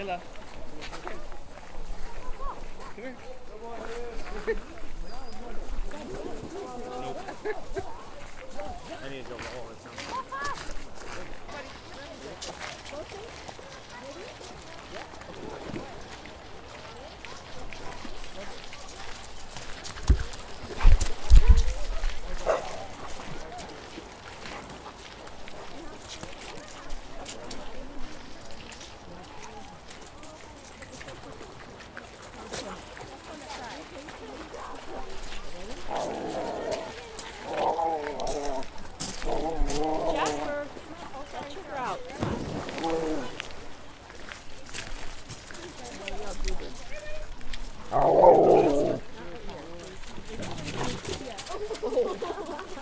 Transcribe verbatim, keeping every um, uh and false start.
Mila. Come here. Nope. I need to go all the time. Jasper, get your route. Oh.